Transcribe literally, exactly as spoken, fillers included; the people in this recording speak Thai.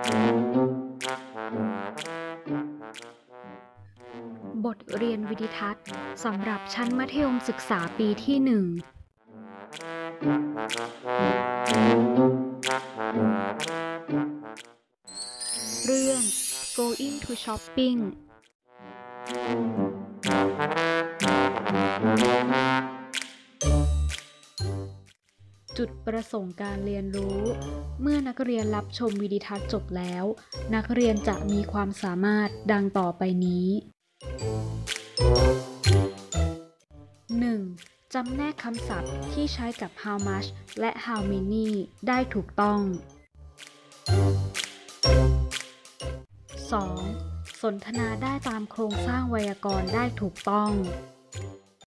บทเรียนวิดิทัศน์สำหรับชั้นมัธยมศึกษาปีที่หนึ่งเรื่อง Going to Shopping จุดประสงค์การเรียนรู้ เมื่อนักเรียนรับชมวิดิทัศน์จบแล้ว นักเรียนจะมีความสามารถดังต่อไปนี้ หนึ่ง. จำแนกคำศัพท์ที่ใช้กับ how much และ how many ได้ถูกต้อง สอง. สนทนาได้ตามโครงสร้างไวยากรณ์ได้ถูกต้อง